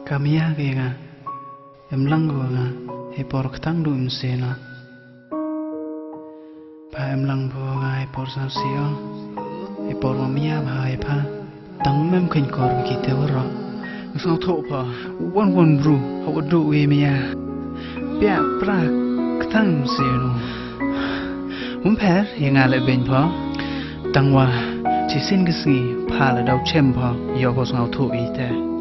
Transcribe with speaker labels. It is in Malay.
Speaker 1: Kamia genga langguanga he por ktang du imsena pa lang buanga he por sansio he por mamia ba he pa tang mem khin kor ki te wara sao tho pa wan bru how do we mia pia pra ktang imseno per yenga le ben pa tangwa chi sin gisngi pa la dau chem pa yo ko sao tho i te